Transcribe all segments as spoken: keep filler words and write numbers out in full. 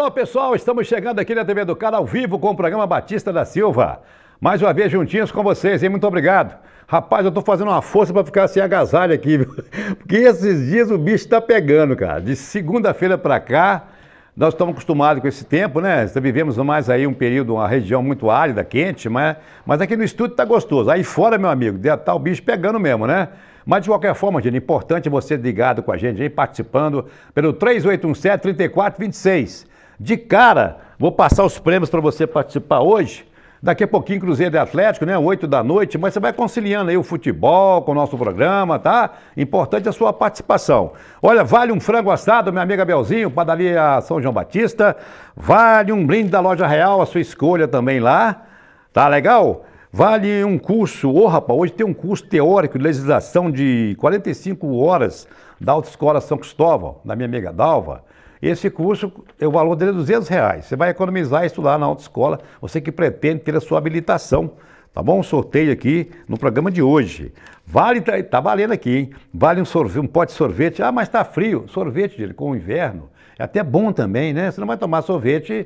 Fala pessoal, estamos chegando aqui na T V Educar ao vivo com o programa Batista da Silva. Mais uma vez juntinhos com vocês, hein? Muito obrigado. Rapaz, eu tô fazendo uma força para ficar sem agasalho aqui, viu? Porque esses dias o bicho tá pegando, cara. De segunda-feira para cá, nós estamos acostumados com esse tempo, né? Vivemos mais aí um período, uma região muito árida, quente, mas, mas aqui no estúdio tá gostoso. Aí fora, meu amigo, tá o bicho pegando mesmo, né? Mas de qualquer forma, gente, é importante você ligado com a gente aí, participando pelo três oito um sete, três quatro dois seis. De cara, vou passar os prêmios para você participar hoje. Daqui a pouquinho, Cruzeiro e Atlético, né? oito da noite, mas você vai conciliando aí o futebol com o nosso programa, tá? Importante a sua participação. Olha, vale um frango assado, minha amiga Belzinho, padaria São João Batista. Vale um brinde da Loja Real, a sua escolha também lá. Tá legal? Vale um curso, ô rapaz, hoje tem um curso teórico de legislação de quarenta e cinco horas da Autoescola São Cristóvão, da minha amiga Dalva. Esse curso, o valor dele é duzentos reais. Você vai economizar isso lá na autoescola, você que pretende ter a sua habilitação. Tá bom? Um sorteio aqui no programa de hoje. Vale, tá, tá valendo aqui, hein? Vale um sorvete, um pote de sorvete. Ah, mas tá frio. Sorvete, gente, com o inverno. É até bom também, né? Você não vai tomar sorvete,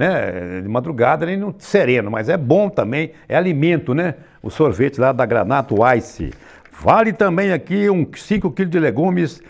né, de madrugada, nem no sereno, mas é bom também, é alimento, né? O sorvete lá da Granato Ice. Vale também aqui um cinco quilos de legumes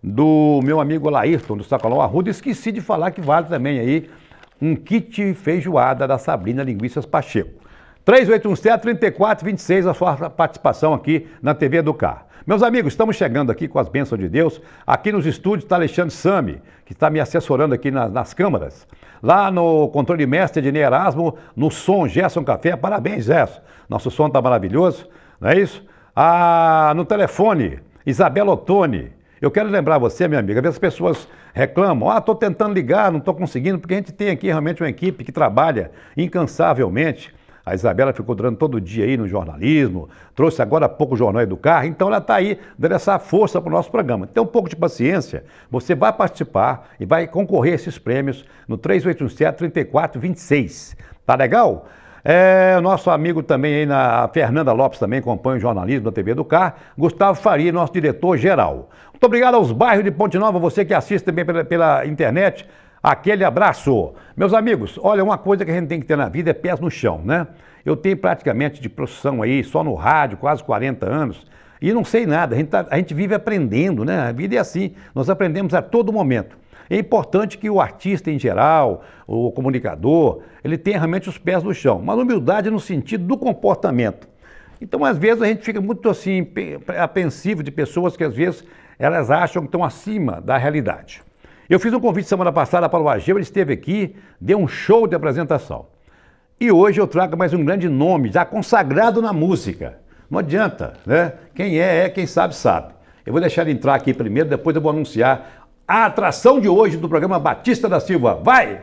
do meu amigo Laírton, do Sacolão Arruda. Esqueci de falar que vale também aí um kit feijoada da Sabrina Linguiças Pacheco. três oito um sete, três quatro dois seis, a sua participação aqui na T V Educar. Meus amigos, estamos chegando aqui com as bênçãos de Deus. Aqui nos estúdios está Alexandre Sami, que está me assessorando aqui nas, nas câmaras. Lá no controle mestre Ednei Erasmo, no som Gerson Café. Parabéns, Gerson. Nosso som está maravilhoso, não é isso? Ah, no telefone, Isabela Ottoni. Eu quero lembrar você, minha amiga, às vezes as pessoas reclamam, ah, estou tentando ligar, não estou conseguindo, porque a gente tem aqui realmente uma equipe que trabalha incansavelmente. A Isabela ficou durante todo o dia aí no jornalismo, trouxe agora há pouco o Jornal Educar, então ela está aí dando essa força para o nosso programa. Tem um pouco de paciência, você vai participar e vai concorrer a esses prêmios no três oito um sete, três quatro dois seis. Tá legal? É, o nosso amigo também aí, na, a Fernanda Lopes também acompanha o jornalismo da T V Educar, Gustavo Faria, nosso diretor-geral. Muito obrigado aos bairros de Ponte Nova, você que assiste também pela, pela internet, aquele abraço. Meus amigos, olha, uma coisa que a gente tem que ter na vida é pés no chão, né? Eu tenho praticamente de profissão aí, só no rádio, quase quarenta anos, e não sei nada, a gente, tá, a gente vive aprendendo, né? A vida é assim, nós aprendemos a todo momento. É importante que o artista em geral, o comunicador, ele tenha realmente os pés no chão, mas humildade no sentido do comportamento. Então, às vezes, a gente fica muito assim, apreensivo de pessoas que, às vezes, elas acham que estão acima da realidade. Eu fiz um convite semana passada para o Ageu, ele esteve aqui, deu um show de apresentação. E hoje eu trago mais um grande nome, já consagrado na música. Não adianta, né? Quem é, é, quem sabe, sabe. Eu vou deixar ele entrar aqui primeiro, depois eu vou anunciar a atração de hoje do programa Batista da Silva. Vai!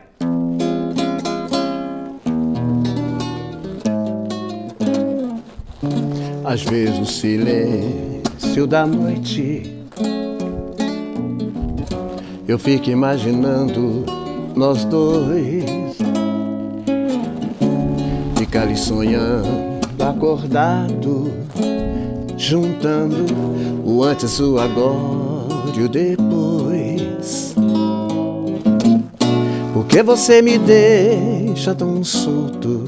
Às vezes o silêncio da noite eu fico imaginando nós dois, ficar ali sonhando, acordado, juntando o antes, o agora e o depois. Porque você me deixa tão solto.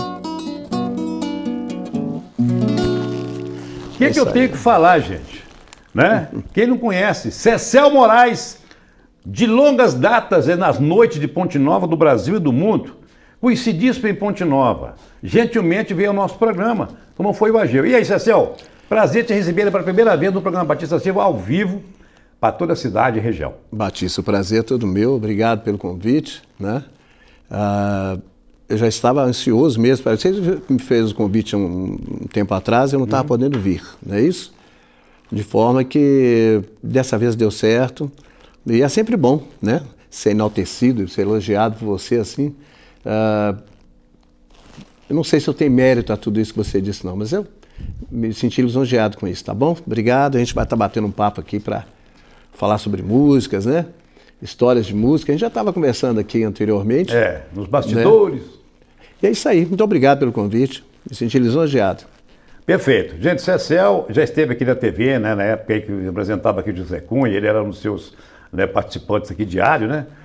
O que, que eu tenho que falar, gente? Né? Quem não conhece, Cecel Moraes, de longas datas é nas noites de Ponte Nova do Brasil e do mundo, coincidíssimo em Ponte Nova, gentilmente veio ao nosso programa, como foi o Ageu. E aí, Cecel, prazer te receber pela primeira vez no programa Batista Silva ao vivo, para toda a cidade e região. Batista, o prazer é todo meu, obrigado pelo convite, né? Ah, eu já estava ansioso mesmo, você me fez o convite um, um tempo atrás, eu não estava uhum. podendo vir, não é isso? De forma que dessa vez deu certo, e é sempre bom, né? Ser enaltecido, ser elogiado por você assim. Ah, eu não sei se eu tenho mérito a tudo isso que você disse não, mas eu me senti lisonjeado com isso, tá bom? Obrigado, a gente vai estar batendo um papo aqui para falar sobre músicas, né? Histórias de música. A gente já estava conversando aqui anteriormente. É, nos bastidores. Né? E é isso aí. Muito obrigado pelo convite. Me senti lisonjeado. Perfeito. Gente, Cecel já esteve aqui na T V, né? Na época aí que eu apresentava aqui o José Cunha, ele era um dos seus, né, participantes aqui diário, né?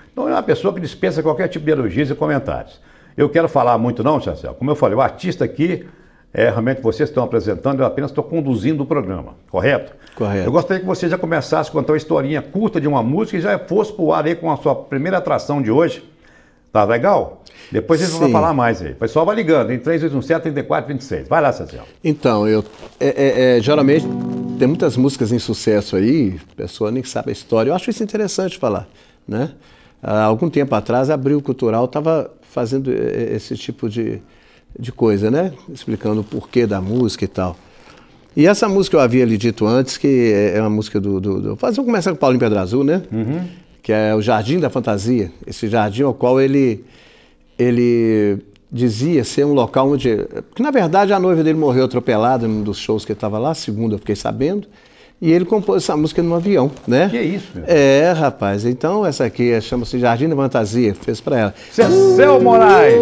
Então é uma pessoa que dispensa qualquer tipo de elogios e comentários. Eu quero falar muito não, Chacel. Como eu falei, o artista aqui, é, realmente vocês estão apresentando, eu apenas estou conduzindo o programa, correto? Correto. Eu gostaria que você já começasse a contar uma historinha curta de uma música e já fosse pro ar aí com a sua primeira atração de hoje. Tá legal? Depois a gente vai falar mais aí. O pessoal vai ligando em três oito um sete, três quatro dois seis. Vai lá, Chacel. Então, eu, é, é, é, geralmente tem muitas músicas em sucesso aí, a pessoa nem sabe a história. Eu acho isso interessante falar, né? Há algum tempo atrás, a Abril Cultural estava fazendo esse tipo de, de coisa, né? Explicando o porquê da música e tal. E essa música eu havia lhe dito antes, que é uma música do... do, do vamos começar com o Paulinho Pedra Azul, né? Uhum. Que é o Jardim da Fantasia. Esse jardim ao qual ele, ele dizia ser um local onde... Porque, na verdade, a noiva dele morreu atropelada num dos shows que ele estava lá, segundo eu fiquei sabendo. E ele compôs essa música num avião, né? Que isso, meu? É, rapaz. Então, essa aqui chama-se Jardim da Fantasia, fez pra ela. Cecel Moraes!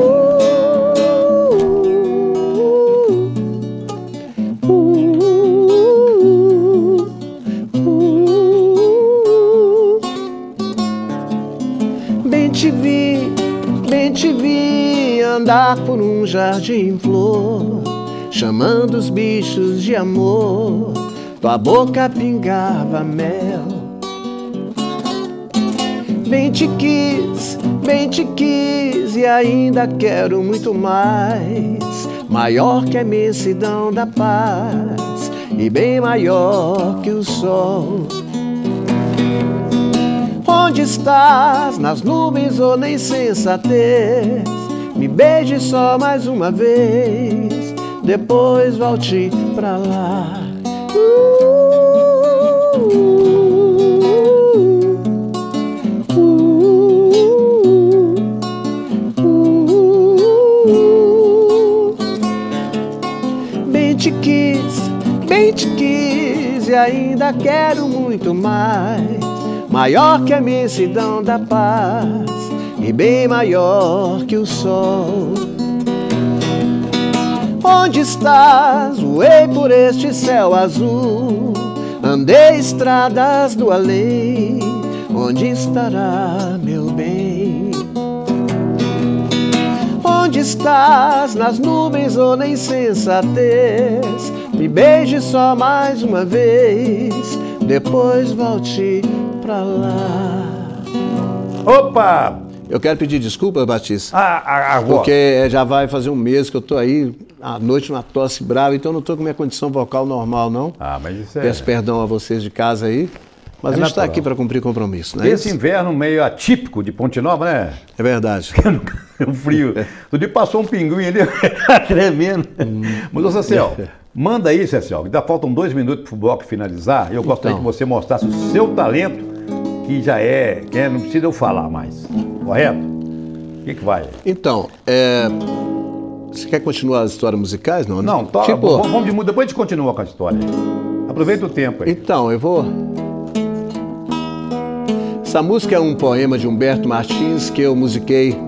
Bem te vi, bem te vi andar por um jardim em flor, chamando os bichos de amor. Tua boca pingava mel. Bem te quis, bem te quis e ainda quero muito mais. Maior que a imensidão da paz e bem maior que o sol. Onde estás? Nas nuvens ou na insensatez? Me beije só mais uma vez, depois volte pra lá. Bem te quis, bem te quis e ainda quero muito mais. Maior que a imensidão da paz e bem maior que o sol. Onde estás? Voei por este céu azul, andei estradas do além. Onde estará meu bem? Onde estás? Nas nuvens ou na insensatez? Me beije só mais uma vez, depois volte pra lá. Opa! Eu quero pedir desculpas, Batista, Ah, a, a voz. porque já vai fazer um mês que eu tô aí, à noite uma tosse brava, então eu não tô com minha condição vocal normal, não. Ah, mas isso é... Peço perdão a vocês de casa aí, mas É a gente está natural. aqui para cumprir compromisso, né? Esse inverno meio atípico de Ponte Nova, né? É verdade. O frio. Outro dia passou um pinguim ali, tremendo. Hum. Mas, ô Cecel, manda aí, Cecel, que ainda faltam dois minutos para o bloco finalizar. Eu gostaria Então. que você mostrasse o seu talento, que já é, que é, não precisa eu falar mais. Correto? O que, que vai? Então, é... você quer continuar as histórias musicais? Não, Não, to... tipo... vamos, vamos de muda, depois a gente continua com a história. Aproveita o tempo aí. Então, eu vou... Essa música é um poema de Humberto Martins que eu musiquei.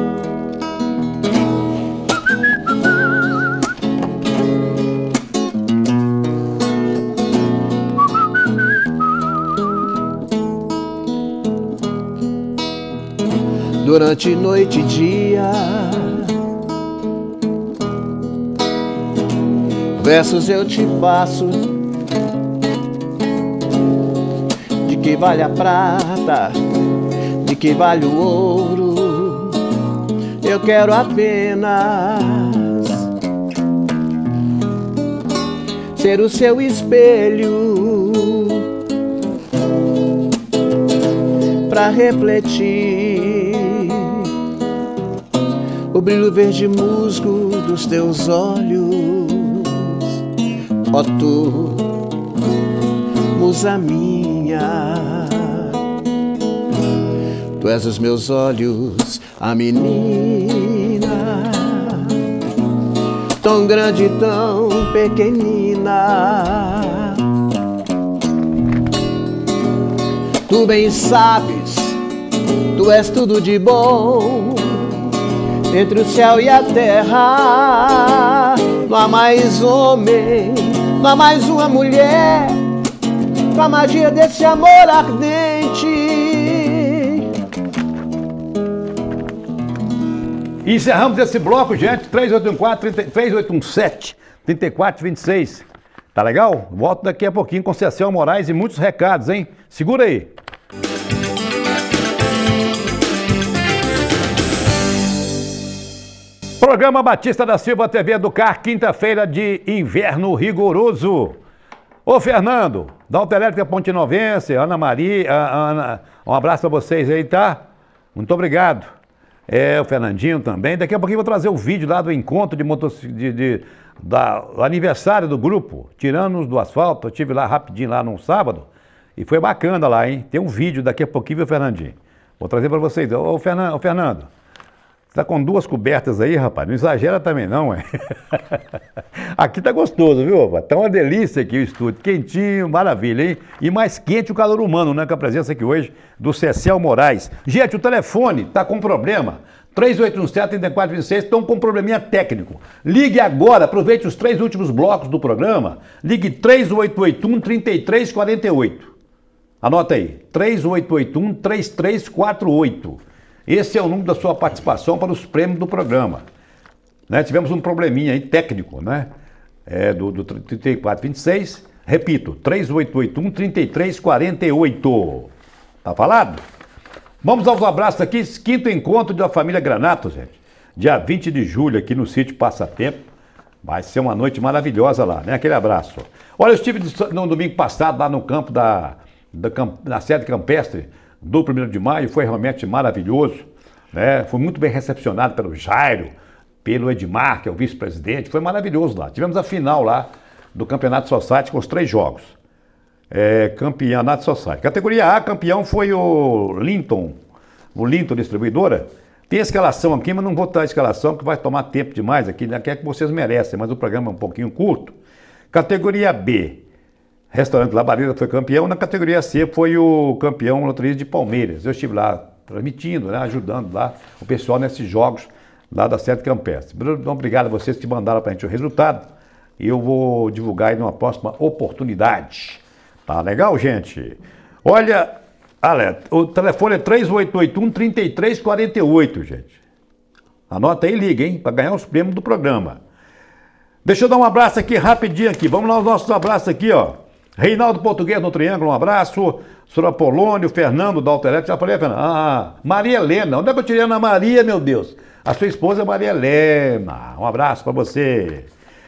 Durante noite e dia, versos eu te faço. De que vale a prata, de que vale o ouro? Eu quero apenas ser o seu espelho pra refletir o brilho verde musgo dos teus olhos, ó tu, musa minha. Tu és os meus olhos, a menina, tão grande e tão pequenina. Tu bem sabes, tu és tudo de bom. Entre o céu e a terra, não há mais homem, não há mais uma mulher, com a magia desse amor ardente. E encerramos esse bloco, gente. três oito um quatro, três oito um sete, três quatro dois seis. Tá legal? Volto daqui a pouquinho com Cecel Moraes e muitos recados, hein? Segura aí. Programa Batista da Silva T V Educar, quinta-feira de inverno rigoroso. Ô, Fernando, da Autoelétrica Pontinovense, Ana Maria, Ana, um abraço pra vocês aí, tá? Muito obrigado. É, o Fernandinho também. Daqui a pouquinho eu vou trazer o vídeo lá do encontro de, motoc... de, de da, do aniversário do grupo, Tiranos do Asfalto. Eu estive lá rapidinho, lá num sábado, e foi bacana lá, hein? Tem um vídeo daqui a pouquinho, viu, Fernandinho? Vou trazer pra vocês. Ô, Fernando, ô, Fernando. Você tá com duas cobertas aí, rapaz? Não exagera também não, é? Aqui tá gostoso, viu, rapaz? Tá uma delícia aqui o estúdio, quentinho, maravilha, hein? E mais quente o calor humano, né? Com a presença aqui hoje do Cecel Moraes. Gente, o telefone tá com problema. três oito um sete, três quatro dois seis, estão com um probleminha técnico. Ligue agora, aproveite os três últimos blocos do programa. Ligue três oito oito um, três três quatro oito. Anota aí, três oito oito um, três três quatro oito. Esse é o número da sua participação para os prêmios do programa. Né? Tivemos um probleminha aí técnico, né? É, do, do três quatro dois seis. Repito, três oito oito um, três três quatro oito. Tá falado? Vamos aos abraços aqui. Quinto encontro da família Granato, gente. Dia vinte de julho aqui no sítio Passatempo. Vai ser uma noite maravilhosa lá, né? Aquele abraço. Olha, eu estive no domingo passado lá no campo da, da, da sede campestre do primeiro de maio, foi realmente maravilhoso, né? Foi muito bem recepcionado pelo Jairo, pelo Edmar, que é o vice-presidente, foi maravilhoso lá. Tivemos a final lá do Campeonato Society com os três jogos. É, Campeonato Society. Categoria A, campeão foi o Linton, o Linton Distribuidora. Tem a escalação aqui, mas não vou dar a escalação, que vai tomar tempo demais aqui, né? Que é que vocês merecem, mas o programa é um pouquinho curto. Categoria B, Restaurante Labareda foi campeão. Na categoria C foi o campeão Loteria de Palmeiras. Eu estive lá transmitindo, né, ajudando lá o pessoal nesses jogos lá da Sede Campestre. Obrigado a vocês que mandaram para a gente o resultado. E eu vou divulgar aí numa próxima oportunidade. Tá legal, gente? Olha, Ale, o telefone é três oito oito um, três três quatro oito, gente. Anota aí e liga, hein? Para ganhar os prêmios do programa. Deixa eu dar um abraço aqui rapidinho aqui. Vamos lá, os nossos abraços aqui, ó. Reinaldo Português no Triângulo, um abraço. Sr. Apolônio, Fernando da Autoelétrica, já falei, Fernando. Ah, Maria Helena, onde é que eu tirei a Ana Maria, meu Deus? A sua esposa é Maria Helena, um abraço para você.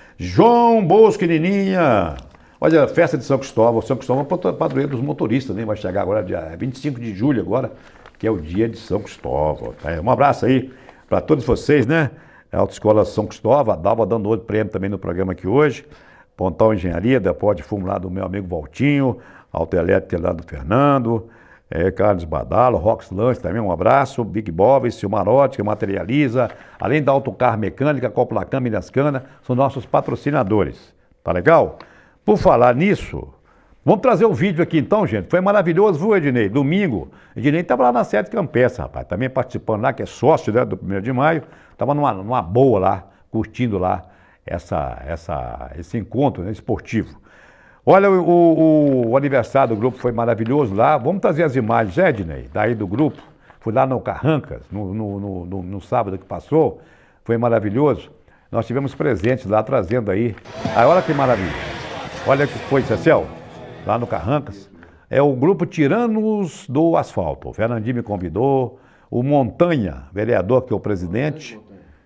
João Bosco, Nininha. Olha, festa de São Cristóvão, São Cristóvão é o padroeiro dos motoristas, né? Vai chegar agora, dia vinte e cinco de julho agora, que é o dia de São Cristóvão. Um abraço aí para todos vocês, né? A Autoescola São Cristóvão, a Dalva dando outro prêmio também no programa aqui hoje. Pontal Engenharia, Depósito de Fumo lá do meu amigo Valtinho, Autoelétrica lá do Fernando, é, Carlos Badalo, Rox Lanche também, um abraço, Big Bob, Silmarótica, Materializa, além da Autocar Mecânica, Coplacan, Milhascana, são nossos patrocinadores, tá legal? Por falar nisso, vamos trazer o vídeo aqui então, gente, foi maravilhoso, viu, Ednei? Domingo, Ednei estava lá na sede campestre, rapaz, também participando lá, que é sócio, né, do primeiro de maio, estava numa, numa boa lá, curtindo lá, Essa, essa, esse encontro, né, esportivo. Olha, o, o, o aniversário do grupo foi maravilhoso lá. Vamos trazer as imagens, Ednei, daí do grupo. Fui lá no Carrancas, no, no, no, no, no sábado que passou. Foi maravilhoso. Nós tivemos presentes lá, trazendo aí. Ah, olha que maravilha. Olha que foi, Cecel, lá no Carrancas. É o grupo Tiranos do Asfalto. O Fernandinho me convidou. O Montanha, vereador, que é o presidente.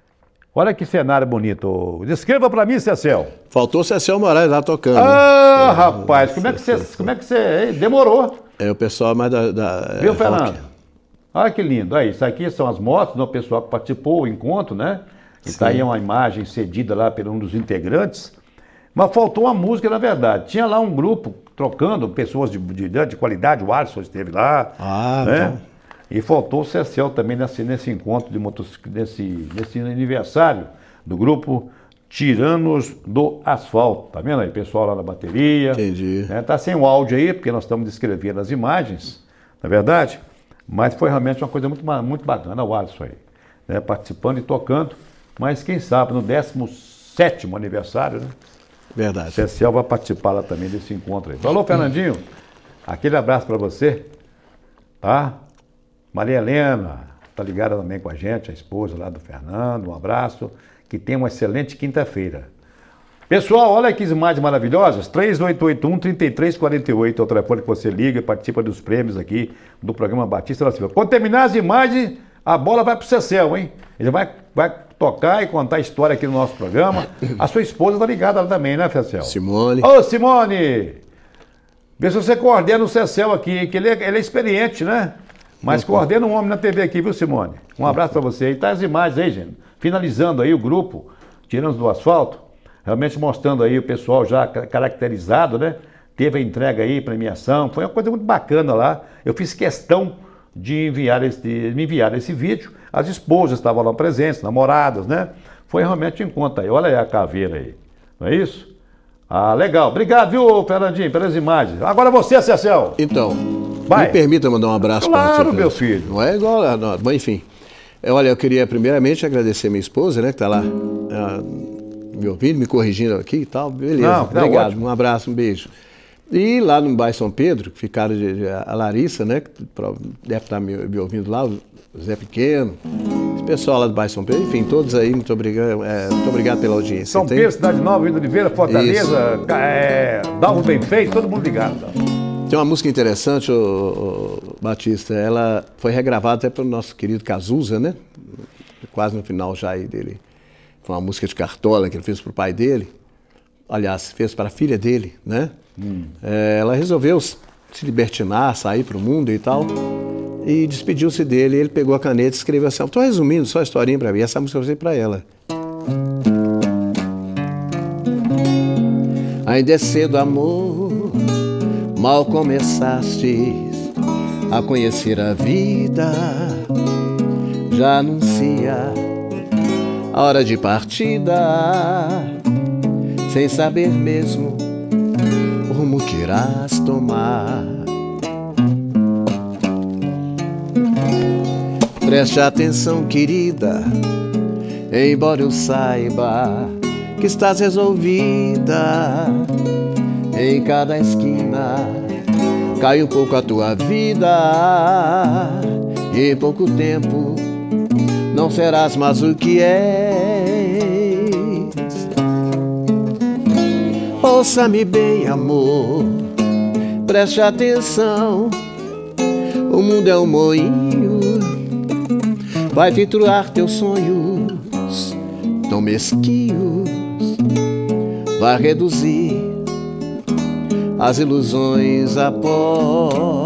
Olha que cenário bonito. Descreva para mim, Cecel. Faltou o Cecel Moraes lá tocando. Ah, né? Rapaz, como é que você... Como é que você... Demorou. É o pessoal mais da... da Viu, é, Fernando? rock. Olha que lindo. Aí, isso aqui são as motos, né? O pessoal que participou do encontro, né? E está aí uma imagem cedida lá por um dos integrantes. Mas faltou uma música, na verdade. Tinha lá um grupo trocando, pessoas de, de, de qualidade, o Alisson esteve lá. Ah, né? então... E faltou o Cecel também nesse, nesse encontro, de motocicleta, nesse, nesse aniversário do grupo Tiranos do Asfalto. Tá vendo aí, pessoal lá na bateria? Entendi. Né? Tá sem o áudio aí, porque nós estamos descrevendo as imagens, não é verdade? Mas foi realmente uma coisa muito, muito bacana, o Alisson aí, né? Participando e tocando. Mas quem sabe, no décimo sétimo aniversário, né? Verdade. O Cecel vai participar lá também desse encontro aí. Falou, Fernandinho. Aquele abraço para você, tá? Maria Helena, está ligada também com a gente, a esposa lá do Fernando, um abraço, que tenha uma excelente quinta-feira. Pessoal, olha que imagens maravilhosas, três oito oito um, três três quatro oito é o telefone que você liga e participa dos prêmios aqui do programa Batista da Silva. Quando terminar as imagens, a bola vai para o Cecel, hein? Ele vai, vai tocar e contar a história aqui no nosso programa. A sua esposa está ligada lá também, né, Cecel? Simone. Ô, Simone! Vê se você coordena o Cecel aqui, que ele é, ele é experiente, né? Mas coordena um homem na T V aqui, viu, Simone? Um abraço para você. E tá as imagens aí, gente. Finalizando aí o grupo, tirando do asfalto. Realmente mostrando aí o pessoal já caracterizado, né? Teve a entrega aí, premiação, foi uma coisa muito bacana lá. Eu fiz questão de enviar esse, de me enviar esse vídeo. As esposas estavam lá presentes, namoradas, né? Foi realmente um encontro aí. Olha aí a caveira aí, não é isso? Ah, legal. Obrigado, viu, Fernandinho, pelas imagens. Agora você, Cecel. Então, vai. Me permita mandar um abraço claro, para você. Claro, meu filho. Não é igual, não, mas enfim. Olha, eu queria primeiramente agradecer minha esposa, né, que está lá... Uh, me ouvindo, me corrigindo aqui e tal, beleza, não, obrigado, ótimo. Um abraço, um beijo. E lá no bairro São Pedro, que ficaram de, de, a Larissa, né, que deve estar me, me ouvindo lá, o Zé Pequeno, esse pessoal lá do bairro São Pedro, enfim, todos aí, muito obrigado, é, muito obrigado pela audiência. São Tem... Pedro, Cidade Nova, Rio de Oliveira, Fortaleza, é, Dalvo Bem Feito, todo mundo ligado. Então. Tem uma música interessante, o, o Batista, ela foi regravada até pelo nosso querido Cazuza, né, quase no final já aí dele. Foi uma música de Cartola que ele fez para o pai dele, aliás, fez para a filha dele, né? Hum. É, ela resolveu se libertinar, sair para o mundo e tal, e despediu-se dele. Ele pegou a caneta e escreveu assim, estou resumindo só a historinha para mim, essa música eu usei para ela. Ainda é cedo, amor, mal começastes a conhecer a vida, já anuncia a hora de partida, sem saber mesmo o rumo que irás tomar. Preste atenção, querida, embora eu saiba que estás resolvida. Em cada esquina cai um pouco a tua vida, e em pouco tempo não serás mais o que és. Ouça-me bem, amor, preste atenção. O mundo é um moinho, vai triturar teus sonhos tão mesquinhos, vai reduzir as ilusões a pó.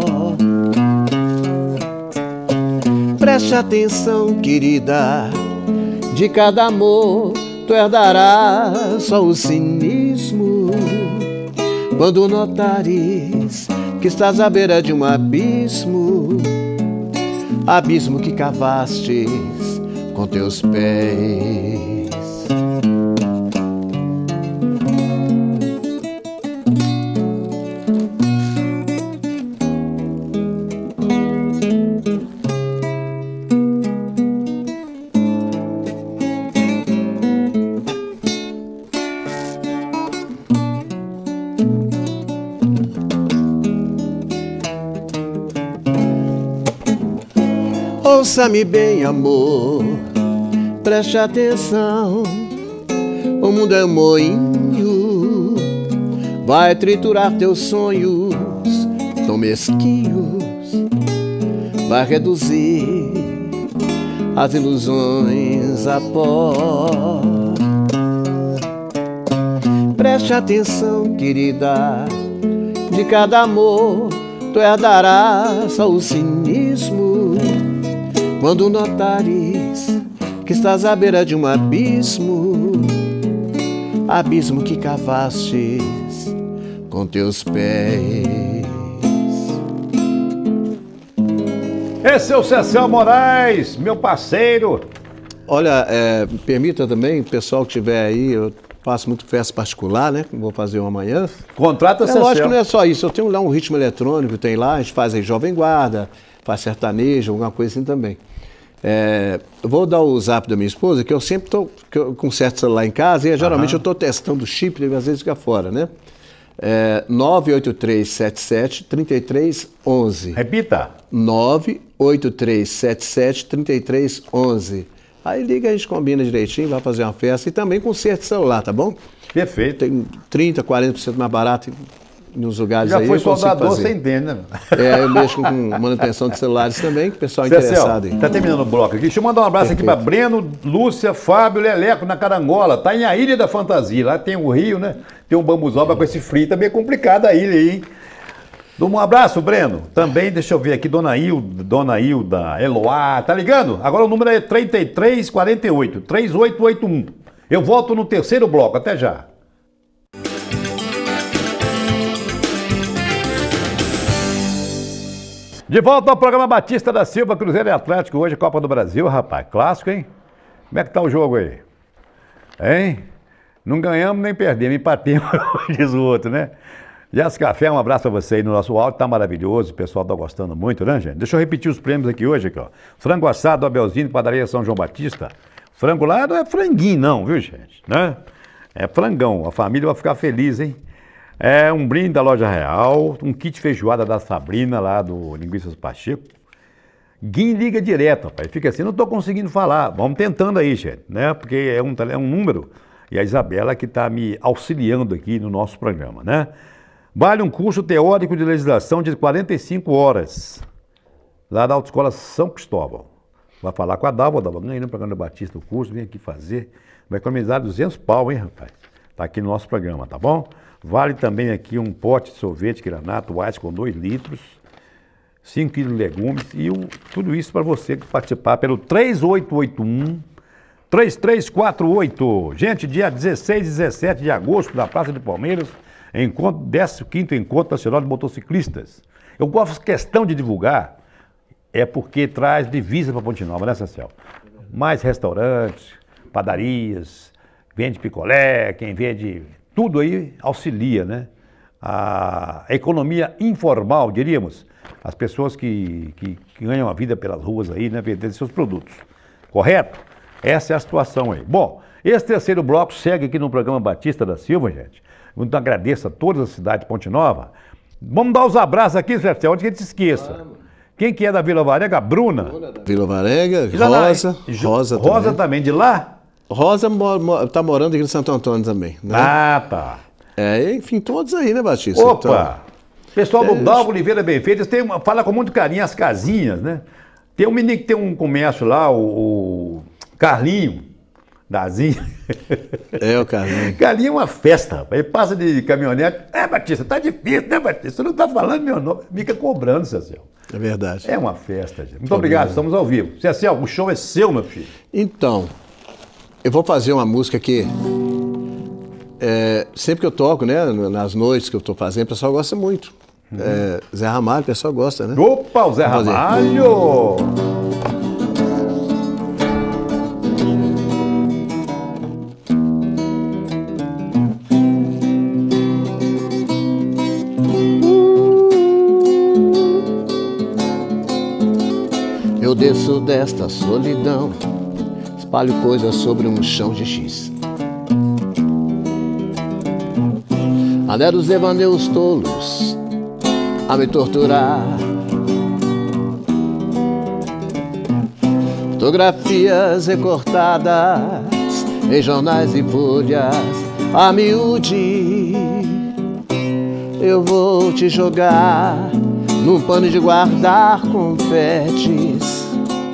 Preste atenção, querida, de cada amor tu herdarás só o cinismo. Quando notares que estás à beira de um abismo, abismo que cavastes com teus pés. Ouça-me bem, amor, preste atenção. O mundo é um moinho, vai triturar teus sonhos tão mesquinhos, vai reduzir as ilusões a pó. Preste atenção, querida, de cada amor tu herdarás só o cinismo. Quando notares que estás à beira de um abismo, abismo que cavastes com teus pés. Esse é o Cecel Moraes, meu parceiro. Olha, é, permita também, o pessoal que estiver aí, eu faço muito festa particular, né? Vou fazer uma amanhã. Contrata, Cecel. É lógico que não é só isso, eu tenho lá um ritmo eletrônico, tem lá, a gente faz aí Jovem Guarda, faz sertanejo, alguma coisa assim também. É, eu vou dar o zap da minha esposa, que eu sempre estou com certo celular em casa, e geralmente uhum. eu estou testando o chip, e às vezes fica fora, né? É nove oito três sete sete, três três um um. Repita. nove oito três sete sete, três três um um. Aí liga, a gente combina direitinho, vai fazer uma festa. E também conserto de celular, tá bom? Perfeito. Tem trinta, quarenta por cento mais barato nos lugares Já aí. Já foi eu consigo soldador, fazer. você entende, né? É, eu mexo com manutenção de celulares também, que o pessoal é interessado aí. Tá terminando o bloco aqui. Deixa eu mandar um abraço Perfeito. aqui para Breno, Lúcia, Fábio, Leleco, na Carangola. Tá em a Ilha da Fantasia. Lá tem o Rio, né? Tem um bambuzal, mas com esse frio tá meio complicado a ilha aí, hein? Um abraço, Breno. Também, deixa eu ver aqui, Dona Hilda, Dona Hilda, Eloá, tá ligando? Agora o número é trinta e três quarenta e oito, trinta e oito oitenta e um. Eu volto no terceiro bloco, até já. De volta ao programa Batista da Silva, Cruzeiro e Atlético, hoje Copa do Brasil, rapaz, clássico, hein? Como é que tá o jogo aí? Hein? Não ganhamos nem perdemos, empatemos, diz o outro, né? Jéssica Café, um abraço a você aí no nosso áudio, tá maravilhoso, o pessoal tá gostando muito, né, gente? Deixa eu repetir os prêmios aqui hoje, aqui, ó. Frango assado, Abelzinho, Padaria São João Batista. Frango lá não é franguinho não, viu, gente? Né? É frangão, a família vai ficar feliz, hein? É um brinde da Loja Real, um kit feijoada da Sabrina, lá do Linguiças Pacheco. Guim liga direto, rapaz, fica assim, não tô conseguindo falar, vamos tentando aí, gente, né? Porque é um, é um número, e a Isabela que tá me auxiliando aqui no nosso programa, né? Vale um curso teórico de legislação de quarenta e cinco horas, lá da Autoescola São Cristóvão. Vai falar com a Dalva, a Dalva ganha no programa Batista o curso, vem aqui fazer, vai economizar duzentos pau, hein, rapaz? Tá aqui no nosso programa, tá bom? Vale também aqui um pote de sorvete granato Ice com dois litros, cinco quilos de legumes e um, tudo isso para você participar pelo três oito oito um, três três quatro oito. Gente, dia dezesseis e dezessete de agosto, na Praça de Palmeiras, encontro, décimo quinto Encontro Nacional de Motociclistas. Eu gosto questão de divulgar, é porque traz divisa para Ponte Nova, né, Cecil? Mais restaurantes, padarias, vende picolé, quem vende, tudo aí auxilia, né? A economia informal, diríamos, as pessoas que, que, que ganham a vida pelas ruas aí, né, vendendo seus produtos. Correto? Essa é a situação aí. Bom, esse terceiro bloco segue aqui no programa Batista da Silva, gente. Muito agradeço a todas as cidades de Ponte Nova. Vamos dar os abraços aqui, Zé, onde que a gente se esqueça. Vamos. Quem que é da Vila Varega? A Bruna. Bruna da Vila Varega, Rosa, na... Rosa, Rosa também. também, de lá? Rosa está morando aqui no Santo Antônio também. Né? Ah, tá. É, enfim, todos aí, né, Batista? Opa! Então, pessoal do é, Dalvo Oliveira Benfeitas tem uma, fala com muito carinho as casinhas, né? Tem um menino que tem um comércio lá, o, o Carlinho, Dazinho. É, o Carlinho. Carlinho é uma festa, rapaz. Ele passa de caminhonete. É, Batista, tá difícil, né, Batista? Você não tá falando meu nome. Fica cobrando, Cecil. É verdade. É uma festa, gente. Muito obrigado, estamos ao vivo. Cecil, o show é seu, meu filho. Então, eu vou fazer uma música que é, sempre que eu toco, né, nas noites que eu estou fazendo, o pessoal gosta muito. Uhum. É, Zé Ramalho, o pessoal gosta, né? Opa, o Zé Ramalho! Eu desço desta solidão, espalho coisas sobre um chão de X. Anelo os devaneios tolos a me torturar. Fotografias recortadas em jornais e folhas a miúde. Eu vou te jogar num pano de guardar confetes.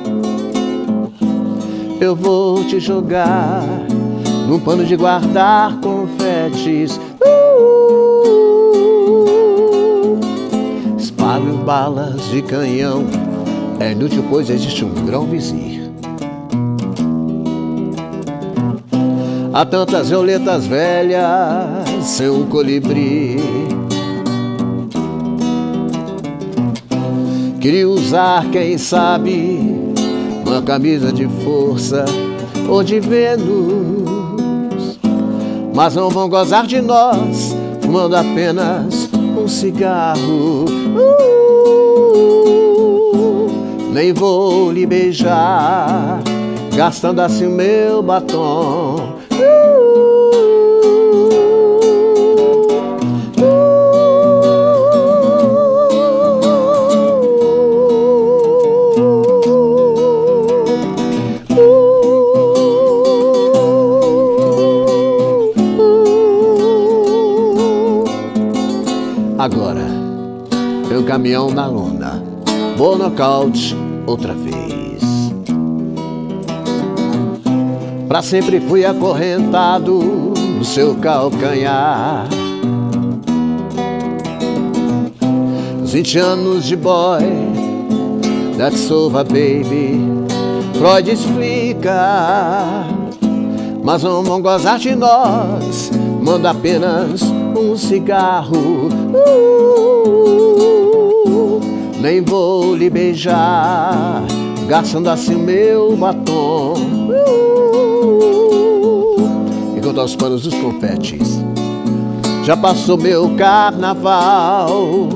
Eu vou te jogar num pano de guardar confetes. Uh! Espalho balas de canhão, é inútil pois existe um grão-vizir. Há tantas violetas velhas, seu colibri. Queria usar, quem sabe, uma camisa de força ou de Vênus, mas não vão gozar de nós fumando apenas um cigarro. Uh, nem vou lhe beijar gastando assim o meu batom. Uh, uh, Agora, meu caminhão na lona, vou nocaute outra vez. Pra sempre fui acorrentado no seu calcanhar. Vinte anos de boy, that's over baby, Freud explica. Mas não vão gozar de nós, manda apenas um cigarro. uh, Nem vou lhe beijar, gastando assim meu batom. uh, Enquanto aos panos dos confetes, já passou meu carnaval.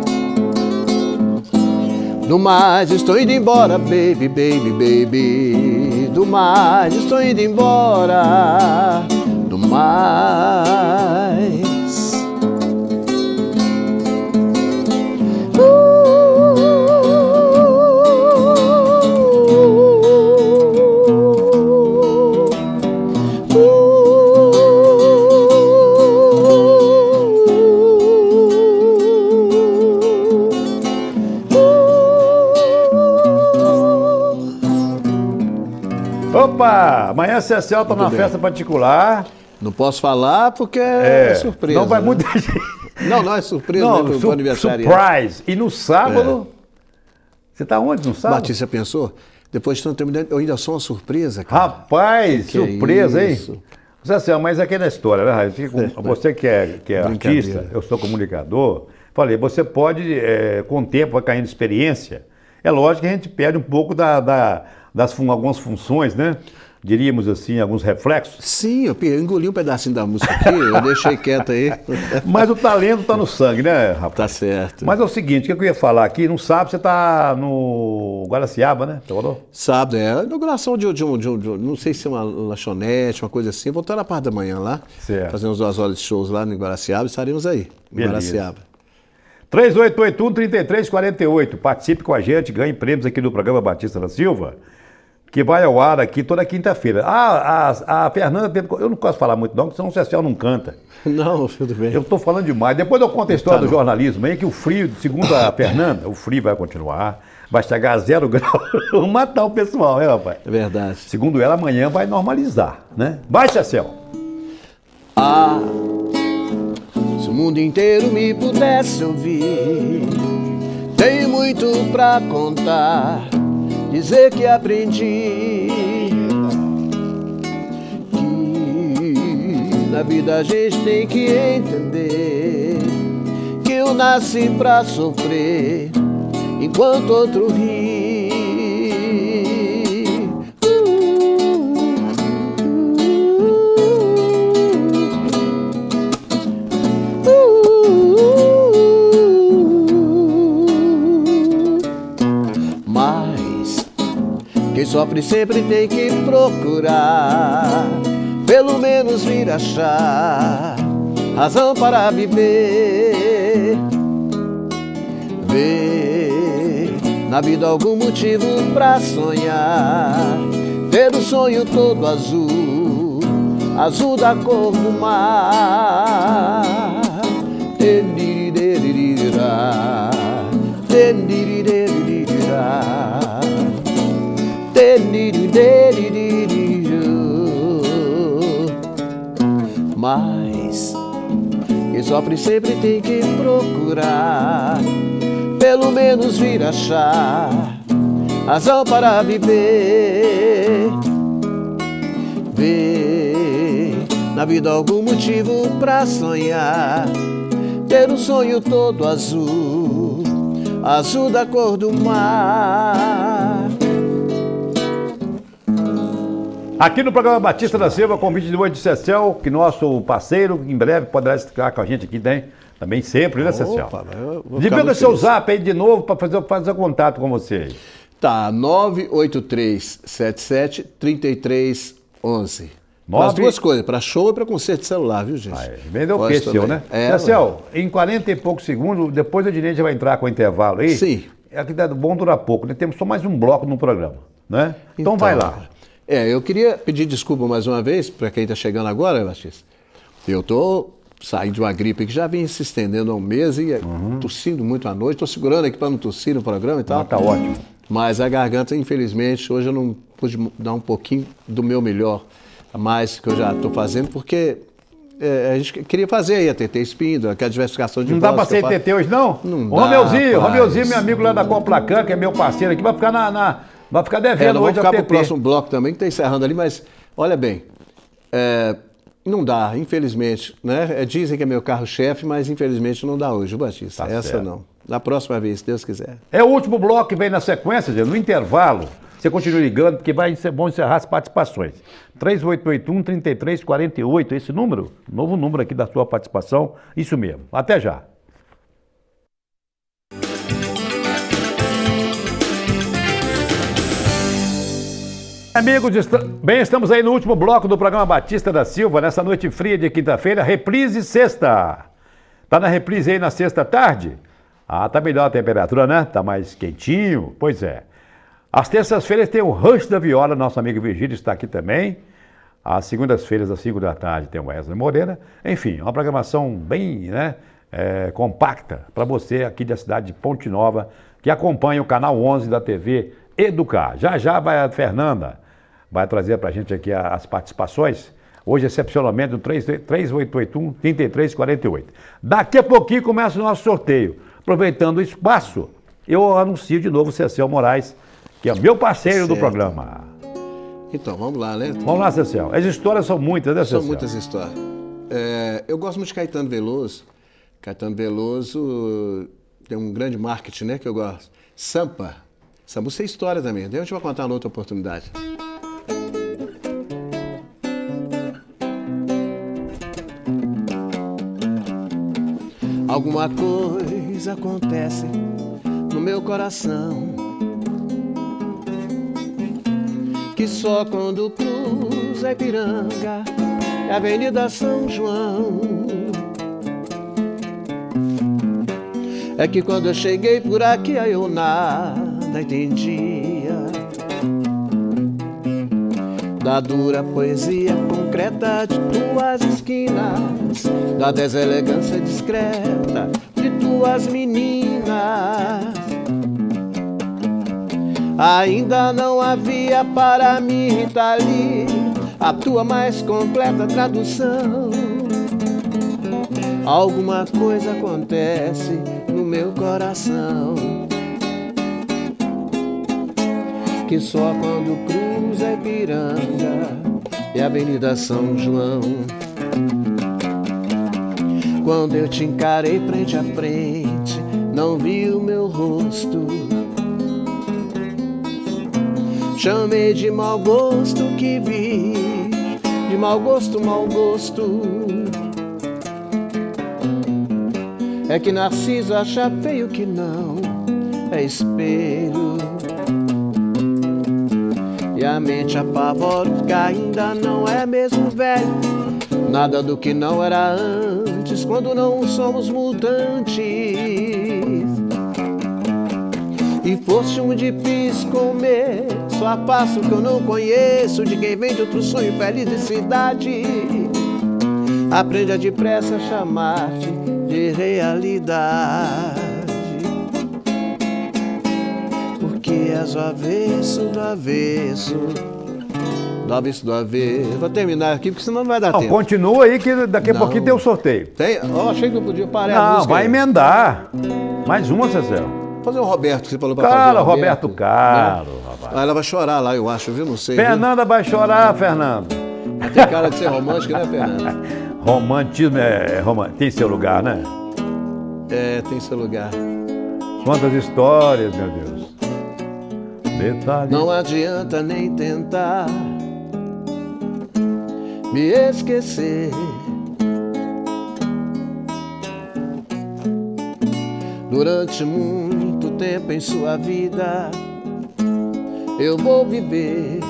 Do mais estou indo embora, baby, baby, baby. Do mais estou indo embora. Do mais. Opa, amanhã C C L tá numa festa particular. Não posso falar porque é, é surpresa. Não vai né? muita gente. Não, não é surpresa, não, né, su pro aniversário. Surprise. E no sábado, é. Você tá onde no sábado? Batista, pensou? Depois de tanto tempo, eu ainda sou uma surpresa, cara. Rapaz, que surpresa, é hein? C C L, mas é aquela história, né, Raio? Você que é, que é artista, eu sou comunicador, falei, você pode, é, com o tempo, vai caindo experiência. É lógico que a gente perde um pouco da, da, das fun algumas funções, né? Diríamos assim, alguns reflexos. Sim, eu, eu engoli um pedacinho da música aqui, eu deixei quieto aí. Mas o talento tá no sangue, né, rapaz? Tá certo. Mas é o seguinte, o que eu ia falar aqui, no sábado você tá no Guaraciaba, né? Você falou? Sábado, é a inauguração de, de, um, de, um, de um, não sei se é uma lanchonete, uma coisa assim, voltando na parte da manhã lá, certo. Fazendo duas horas de shows lá no Guaraciaba, estaremos aí, no Beleza. Guaraciaba. três oito oito um, três três quatro oito, participe com a gente, ganhe prêmios aqui do programa Batista da Silva, que vai ao ar aqui toda quinta-feira. Ah, a, a Fernanda, eu não posso falar muito não, porque senão o C C L não canta. Não, tudo bem. Eu estou falando demais. Depois eu conto a história tá, do jornalismo aí, que o frio, segundo a Fernanda, o frio vai continuar, vai chegar a zero grau, vão matar o pessoal, né, rapaz? É verdade. Segundo ela, amanhã vai normalizar, né? Vai, C C L. Ah, se o mundo inteiro me pudesse ouvir, tenho muito pra contar, dizer que aprendi que na vida a gente tem que entender que eu nasci pra sofrer enquanto outro ri. Quem sofre sempre tem que procurar, pelo menos vir achar razão para viver. Ver na vida algum motivo pra sonhar, ter o sonho todo azul, azul da cor do mar. Mas quem sofre sempre tem que procurar, pelo menos vir achar razão para viver. Ver na vida algum motivo pra sonhar, ter um sonho todo azul, azul da cor do mar. Aqui no programa Batista da Silva, convite de hoje de C C L, que nosso parceiro, em breve poderá estar com a gente aqui, tem, também sempre, né, C C L? Divulga seu zap aí de novo para fazer, fazer contato com você aí. Tá, nove oito três sete sete, três três um um. Nove... As duas coisas, para show e para concerto de celular, viu, gente? Ah, é. Vendeu o que seu, né? É, C C L, em quarenta e poucos segundos, depois a gente vai entrar com o intervalo aí. Sim. É que dá bom durar pouco, né? Temos só mais um bloco no programa, né? Então, então vai lá. É, eu queria pedir desculpa mais uma vez para quem está chegando agora, Batista. Eu tô saí de uma gripe que já vinha se estendendo há um mês e uhum. tossindo muito à noite. Estou segurando aqui para não tossir no programa e tal. Ah, tá ótimo. Mas a garganta, infelizmente, hoje eu não pude dar um pouquinho do meu melhor a mais que eu já estou fazendo, porque é, a gente queria fazer aí a T T Espíndola, que é a diversificação de Não voz. dá para ser T T hoje, não? Não dá, Ô, Romeuzinho, rapaz. Romeuzinho, meu amigo lá da Coplacan, que é meu parceiro aqui, vai ficar na... na vai ficar devendo é, hoje a T T. Vamos ficar para o T T. próximo bloco também, que está encerrando ali, mas olha bem, é, não dá, infelizmente, né? Dizem que é meu carro-chefe, mas infelizmente não dá hoje, o Batista. Tá Essa certo. Não. Da próxima vez, se Deus quiser. É o último bloco que vem na sequência, gente, no intervalo. Você continua ligando, porque vai ser bom encerrar as participações. três oito oito um, três três quatro oito, esse número, novo número aqui da sua participação, isso mesmo. Até já. Amigos, est... bem, estamos aí no último bloco do programa Batista da Silva, nessa noite fria de quinta-feira, reprise sexta. Tá na reprise aí na sexta tarde? Ah, tá melhor a temperatura, né? Tá mais quentinho, pois é. Às terças-feiras tem o Rush da Viola, nosso amigo Virgílio está aqui também. Às segundas-feiras, às cinco da tarde, tem o Wesley Moreira. Enfim, uma programação bem, né, é, compacta para você aqui da cidade de Ponte Nova, que acompanha o canal onze da T V Educar. Já já vai a Fernanda, vai trazer para a gente aqui as participações. Hoje, excepcionalmente, no três oito oito um, três três quatro oito. Daqui a pouquinho começa o nosso sorteio. Aproveitando o espaço, eu anuncio de novo o Cecel Moraes, que é meu parceiro certo. Do programa. Então, vamos lá, né? Vamos lá, Cecel. As histórias são muitas, né, Cecel? São muitas histórias. É, eu gosto muito de Caetano Veloso. Caetano Veloso tem um grande marketing, né, que eu gosto. Sampa. Sampa, isso é história também. Daí a gente vai contar em outra oportunidade. Alguma coisa acontece no meu coração, que só quando cruza a Ipiranga e a Avenida São João, é que quando eu cheguei por aqui aí eu nada entendia da dura poesia concreta de tuas esquinas, da deselegância discreta de tuas meninas. Ainda não havia para mim, Rita Lee, a tua mais completa tradução. Alguma coisa acontece no meu coração, que só quando cruza a Ipiranga e a Avenida São João, quando eu te encarei frente a frente, não vi o meu rosto. Chamei de mau gosto que vi, de mau gosto, mau gosto. É que Narciso acha feio que não é espelho, e a mente apavora que ainda não é mesmo velho. Nada do que não era antes, quando não somos mutantes. E fosse um difícil comer, só a passo que eu não conheço, de quem vem de outro sonho, felicidade. Aprenda depressa a chamar-te de realidade, porque és o avesso do avesso, do avesso do avesso. Vou terminar aqui, porque senão não vai dar não, tempo. Continua aí, que daqui a não. pouquinho tem o sorteio. Tem? Oh, achei que eu podia parar não, a música. Não, vai aí. Emendar. Mais uma, Cecel. Fazer o Roberto, que você falou pra Cara, fazer. Roberto, Roberto Caro, né? Rapaz. Ah, ela vai chorar lá, eu acho, viu? Não sei. Fernanda viu? vai chorar, Fernanda. Tem cara de ser romântica, né, Fernanda? Romantismo é, é rom... tem seu lugar, né? É, tem seu lugar. Quantas histórias, meu Deus. Detalhes. Não adianta nem tentar me esquecer. Durante muito tempo em sua vida eu vou viver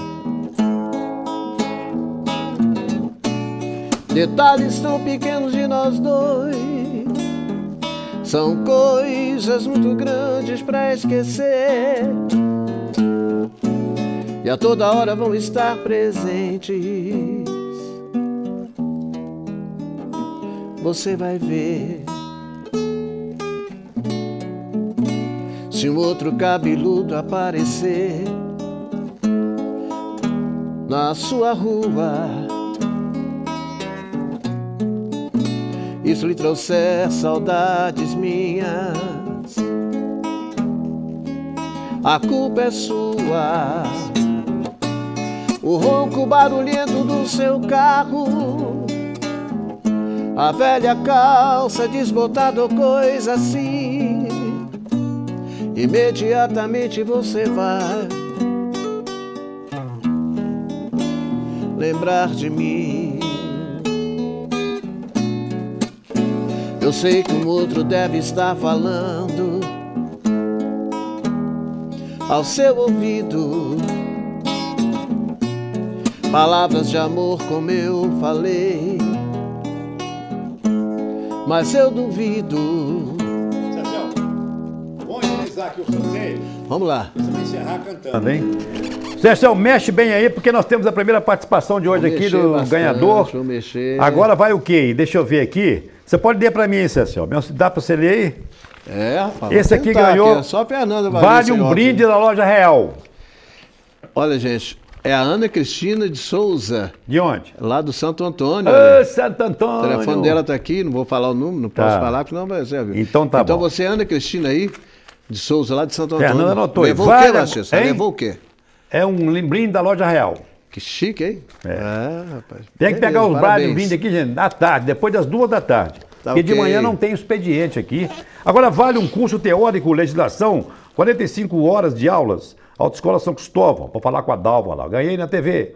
detalhes tão pequenos de nós dois, são coisas muito grandes pra esquecer, e a toda hora vão estar presentes você vai ver. Se um outro cabeludo aparecer na sua rua, isso lhe trouxer saudades minhas, a culpa é sua. O ronco barulhento do seu carro, a velha calça desbotada ou coisa assim, imediatamente você vai lembrar de mim. Eu sei que um outro deve estar falando ao seu ouvido palavras de amor como eu falei, mas eu duvido. Cecel, vamos utilizar aqui o sorteio. Vamos lá. Você vai encerrar cantando, hein? Cecel, mexe bem aí, porque nós temos a primeira participação de hoje Vou aqui do bastante, ganhador. Vou mexer. Agora vai o quê? Deixa eu ver aqui. Você pode ler para mim, hein, Cecel? Dá para você ler aí? É, rapaz. Esse aqui ganhou. Aqui, só a Fernanda vai vale um brinde da Loja Real. Olha, gente, é a Ana Cristina de Souza. De onde? Lá do Santo Antônio. Ô, Santo Antônio. O telefone dela tá aqui, não vou falar o número, não posso Tá. falar, porque não vai ser. Então tá Então bom. você, Ana Cristina aí, de Souza, lá de Santo Antônio. Fernanda anotou aí. Levou Vale- o quê, Machista? hein? Levou o quê? É um brinde da Loja Real. Que chique, hein? É. Ah, rapaz. Tem que Beleza, pegar os parabéns. brades vindo aqui, gente, à tarde, depois das duas da tarde. Tá Porque de ok. manhã não tem expediente aqui. Agora vale um curso teórico, legislação, quarenta e cinco horas de aulas. Autoescola São Cristóvão, para falar com a Dalva lá. Ganhei na T V.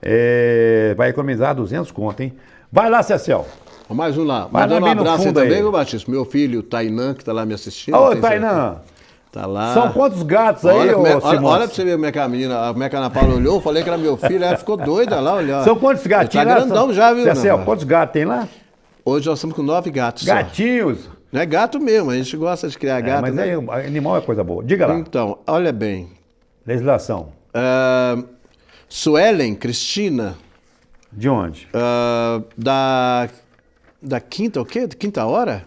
É, vai economizar duzentos conto, hein? Vai lá, Cecel. Mais um lá. Vai lá Mandando um bem no abraço aí fundo aí. também, meu Batista. Meu filho, Tainan, que tá lá me assistindo. Ô, tem Tainã, certeza. Tá lá. são quantos gatos aí, Olha, ô como é- olha, Simões? olha pra você ver como é que a menina, como é que a Ana Paula olhou, eu falei que era meu filho, ela ficou doida lá, olha. São quantos gatinhos Tá lá? grandão já, viu, Cecel, Ana? quantos gatos tem lá? Hoje nós estamos com nove gatos só. Gatinhos. Não é gato mesmo, a gente gosta de criar É, gato. mas né? aí, animal é coisa boa. Diga lá. Então, olha bem. Legislação. ah, Suelen Cristina, De onde? ah, da, da quinta, o quê? Quinta hora?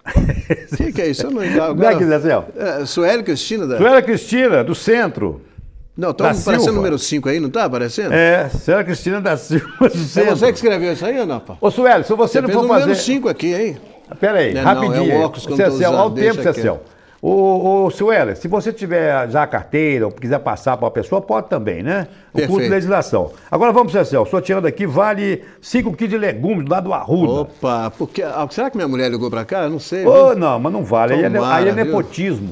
O que, que é isso? Eu não Como agora, é que é, Cecel? é, Suelen Cristina da... Suela Cristina, do centro. Não, da tá aparecendo Silva. o número cinco aí, não tá aparecendo? É, Suela Cristina da Silva do É centro. você que escreveu isso aí, Ana? Ô, Sueli, se você, Você não fez for o número fazer... cinco aqui, hein? Pera aí, Não, não, rapidinho. é o óculos que eu não tô Cecel, usando, olha o tempo, deixa Cecel. Ô, ô, Sueli, se você tiver já a carteira ou quiser passar para uma pessoa, pode também, né? O curso de Perfeito. legislação. Agora vamos, Cecel, sorteando aqui, vale cinco quilos de legumes lá do Arruda. Opa, porque, ah, será que minha mulher ligou pra cá? Eu não sei. Ô, viu? não, mas não vale. Aí é, ne- Tomara, aí é viu? nepotismo.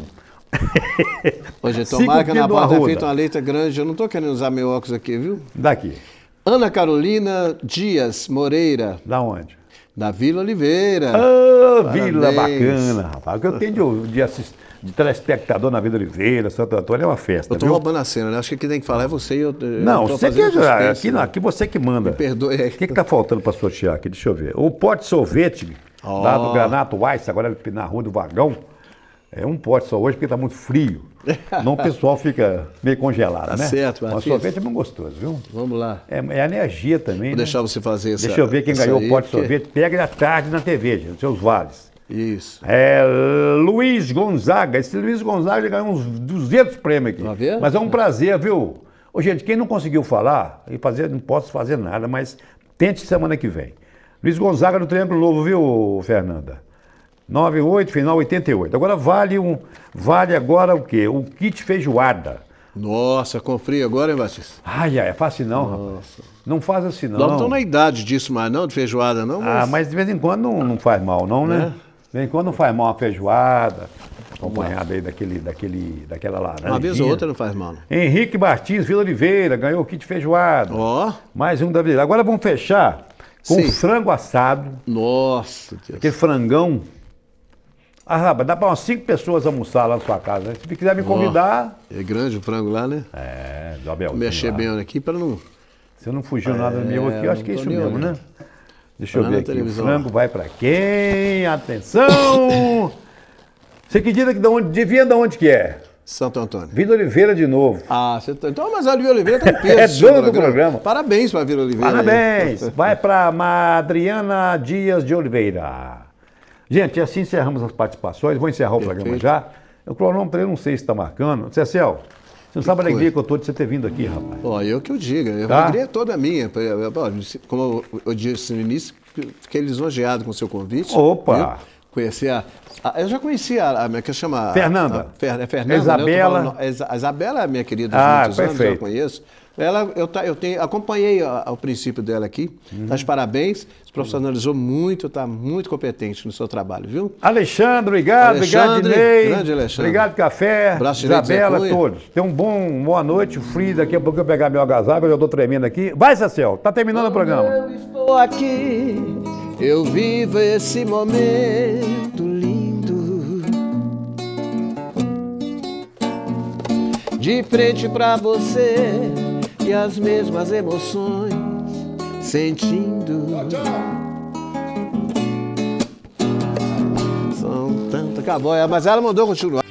Hoje, Cinco tomara que a quilos Ana do Paula tenha Arruda. feito uma letra grande. Eu não tô querendo usar meu óculos aqui, viu? Daqui. Ana Carolina Dias Moreira, Da onde? da Vila Oliveira. Ah, Vila Parabéns. bacana, rapaz. O que eu tenho de, de, assist- de telespectador na Vila Oliveira, Santo Antônio, é uma festa, Eu tô viu? roubando a cena, né? Acho que quem tem que falar é você e eu. eu Não, tô você que, fazendo suspense, aqui, não, né? aqui você que manda. Me perdoe aí. O que está faltando para sortear aqui? Deixa eu ver. O pote de sorvete lá do Ó. Granato Weiss, agora na Rua do Vagão. É um pote só hoje porque está muito frio. Não o pessoal fica meio congelado, Tá né? certo, Mas Batista. sorvete é muito gostoso, viu? Vamos lá. É, é energia também, Vou né? deixar você fazer essa. Deixa eu ver quem essa ganhou aí, o pote de porque- sorvete. Pega ele à tarde na T V, gente, seus vales. Isso. É Luiz Gonzaga. Esse Luiz Gonzaga ele ganhou uns duzentos prêmios aqui. Tá vendo? Mas é um prazer, viu? Ô, gente, quem não conseguiu falar, e fazer, não posso fazer nada, mas tente semana que vem. Luiz Gonzaga no Triângulo Novo, viu, Fernanda? noventa e oito, final oitenta e oito. Agora vale um. Vale agora o quê? O kit feijoada. Nossa, com frio agora, hein, Batista? Ai, ai, é fácil não, rapaz. Não faz assim não. Nós não estamos na idade disso mais, não, de feijoada, não. Ah, mas de vez em quando não, não faz mal, não, né? Né? De vez em quando não faz mal uma feijoada, acompanhada aí daquele, daquele, daquela laranja. Uma vez ou outra não faz mal, não. Henrique Martins, Vila Oliveira, ganhou o kit feijoada. Ó, Mais um da Vila. Agora vamos fechar com Sim. frango assado, nossa, Deus. aquele frangão. Ah, rapaz, dá para umas cinco pessoas almoçar lá na sua casa, né? Se quiser me convidar. É grande o frango lá, né? É, do Abel. Vou mexer bem aqui para não... Se não fugiu nada meu aqui, eu acho que é não isso tô nem mesmo, olhando. né? Deixa eu Tá lá ver na aqui. O televisão. frango vai pra quem? Atenção! Você acredita que de onde, devia de onde que é? Santo Antônio. Vila Oliveira de novo. Ah, você tá... então, mas a Vila Oliveira tem peso. É dona do programa. Parabéns para a Vila Oliveira. Parabéns. Aí. Vai para Adriana Dias de Oliveira. Gente, assim encerramos as participações. Vou encerrar o Perfeito. programa já. O cronômetro eu não sei se está marcando. Cecel, você não sabe a alegria que eu estou de você ter vindo aqui, rapaz. Ó, eu que eu diga. Tá? A alegria é toda minha. Como eu disse no início, fiquei lisonjeado com o seu convite. Opa! Viu? Conhecer a... a... Eu já conhecia a... a que chama... Fernanda. A, a, Fer, é Fernanda, Isabela. Né? A Isabela é minha querida, ah, muitos perfeito. anos, eu conheço. Ela, eu, eu tenho, acompanhei o princípio dela aqui. Uhum. Tá de parabéns. Se profissionalizou muito, está muito competente no seu trabalho, viu? Alexandre, obrigado. Alexandre, obrigado, Dinei. Grande Alexandre. Obrigado, Café. Braço Isabela, todos. Tenham um bom, boa noite, frio. Daqui a pouco eu pegar meu agasalho, eu já estou tremendo aqui. Vai, Cecel, tá terminando Quando o programa. Eu estou aqui, eu vivo esse momento lindo. De frente pra você e as mesmas emoções sentindo. São tantas. Acabou, mas ela mandou continuar.